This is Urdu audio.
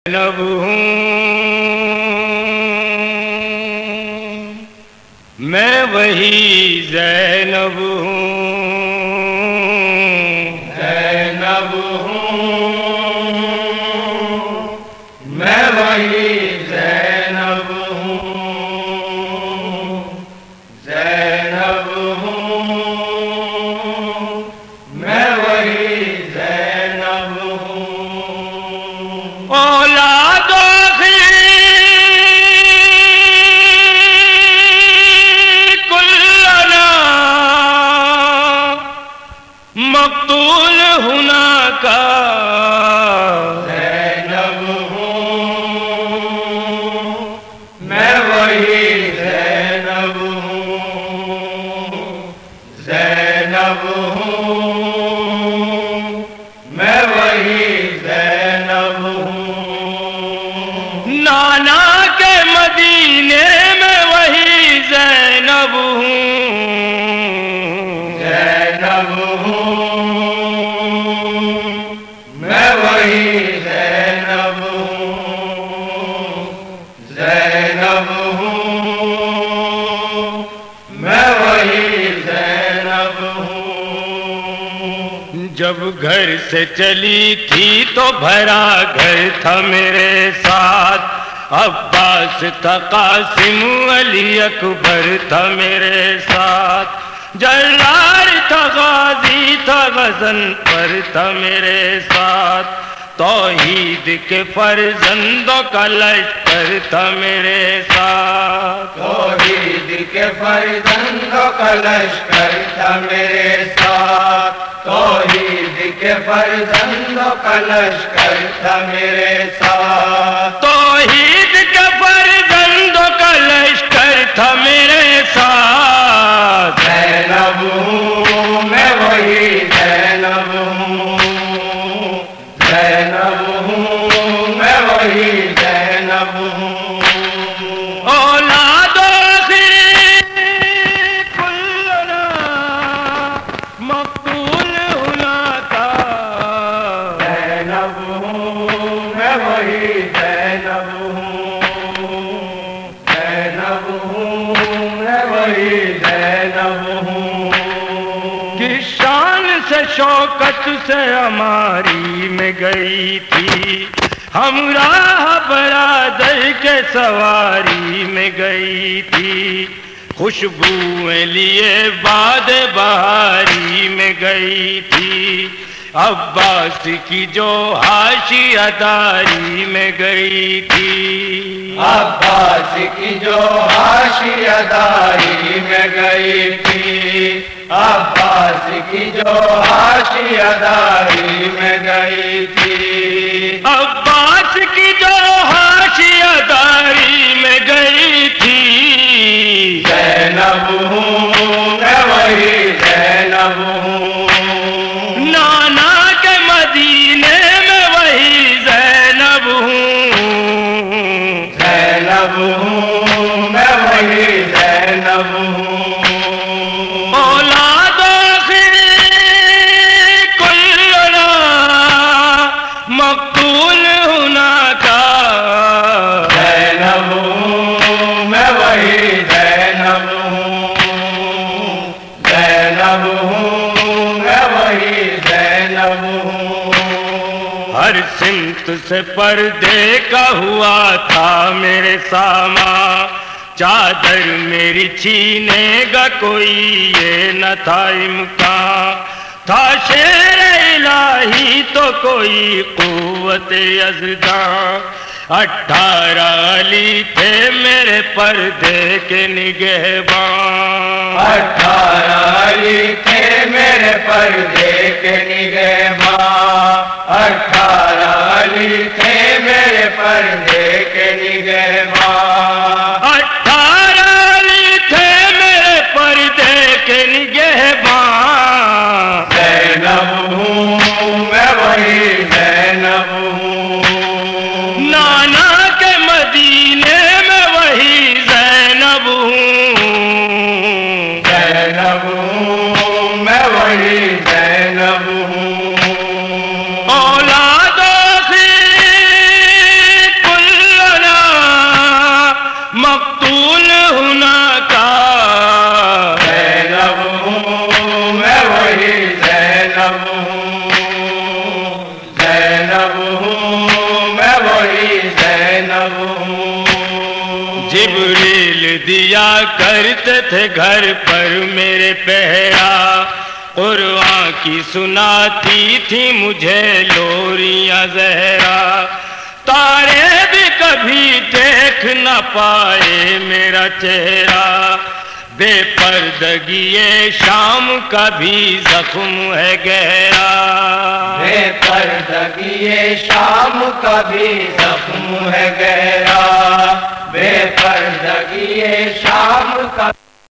زینب ہوں میں وہی زینب ہوں، زینب ہوں میں وہی زینب ہوں، زینب ہوں میں وہی زینب ہوں۔ اولاد مقتول ہونا کا زینب ہوں میں وہی زینب ہوں، زینب ہوں میں وہی زینب ہوں۔ نانا کے مدینے میں وہی زینب ہوں، زینب ہوں میں وہی زینب ہوں، زینب ہوں میں وہی زینب ہوں۔ جب گھر سے چلی تھی تو بھرا گھر تھا میرے ساتھ، عباس تھا، قاسم، علی اکبر تھا میرے ساتھ، جلال تھا، غازی تھا، غزن پر تھا میرے ساتھ، توحید کے فرزندوں کا لشکر تھا میرے ساتھ، توحید کے فرزندوں کا لشکر تھا میرے ساتھ، توحید کے فرزندوں کا لشکر تھا میرے ساتھ، توحید کے فرزندوں کا لشکر تھا میرے ساتھ۔ زینب ہوں میں وہی زینب ہوں، زینب ہوں میں وہی زینب ہوں۔ اولاد کلنا مقتول ہونا تھا، زینب ہوں میں وہی زینب ہوں، زینب ہوں میں وہی زینب ہوں۔ کس شان سے شوکت سے ہماری میں گئی تھی، ہمراہ برادر کے سواری میں گئی تھی، خوشبوئیں لیے باد بہاری میں گئی تھی، عباس کی جو حاشیہ داری میں گئی تھی، عباس کی جو حاشیہ داری میں گئی تھی، عباس کی جو حاشیہ داری میں گئی تھی، عباس کی جو حاشیہ داری میں گئی تھی۔ زینب ہوں میں وہی زینب ہوں، نانا کے مدینے میں وہی زینب ہوں، زینب ہوں میں وہی زینب ہوں۔ مقتول ہونا کا زینب ہوں میں وہی زینب ہوں، زینب ہوں میں وہی زینب ہوں۔ ہر سمت سے پردے کا ہوا تھا میرے ساما، چادر میری چھینے گا کوئی یہ نہ تھا امکان، تھا شیر الہی تو کوئی قوت یزداں، 18 علی تھے میرے پردے کے نگہباں، 18 علی تھے میرے پردے کے نگہباں، 18 علی تھے میرے پردے کے نگہباں، 18 علی تھے میرے پردے کے نگہباں۔ زینب ہوں میں وہی زینب ہوں، نانا کے مدینے میں وہی زینب ہوں، زینب ہوں میں وہی زینب ہوں۔ اولاد زینب ہوں، میں وہی زینب ہوں۔ جبریل دیا کرتے تھے گھر پر میرے پہرا، قرآن کی سناتی تھی مجھے لوریاں زہرا، تارے بھی کبھی دیکھ نہ پائے میرا چہرہ، بے پردگی شام کا بھی زخم ہے گہرا، بے پردگی شام کا بھی زخم ہے گہرا، بے پردگی شام کا